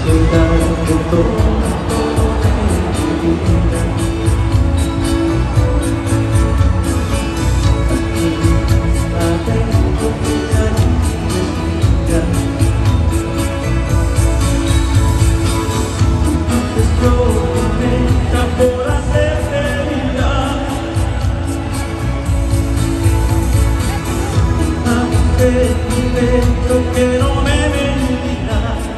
darte todo de mi vida. Aquí adentro que ya respira. Antes yo me por hacerte mirar. Antes dentro que no me mentirá.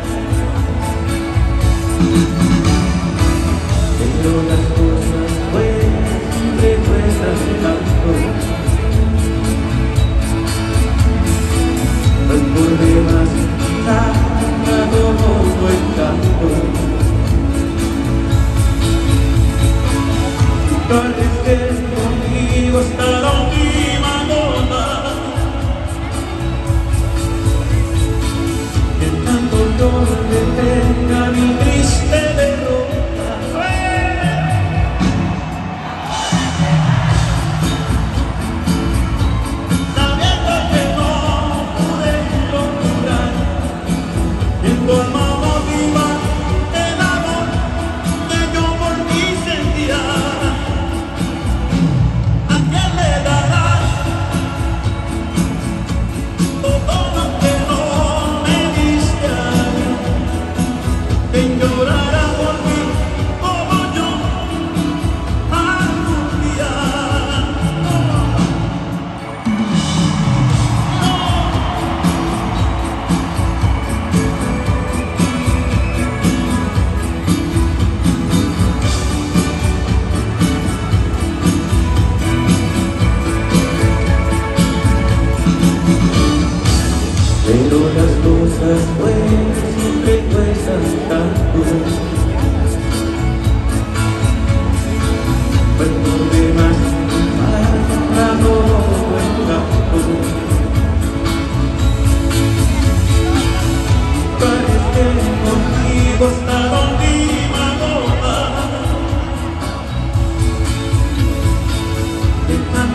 Pero las cosas buenas siempre cuestan tanto. No es por demás nada todo encanto. Tal vez estés conmigo hasta la última gota. Que tanto yo detenga mi triste derrota. Sabiendo que no pude lograr en tu alma motivar el amor que yo por ti sentía. ¿A quién le darás todo lo que no me diste a mí? ¿Quién llorará por mí como yo algún día? Pero las cosas buenas siempre cuestan tanto. Pues por demás para todo encanto. Parece contigo hasta la última gota. De tanto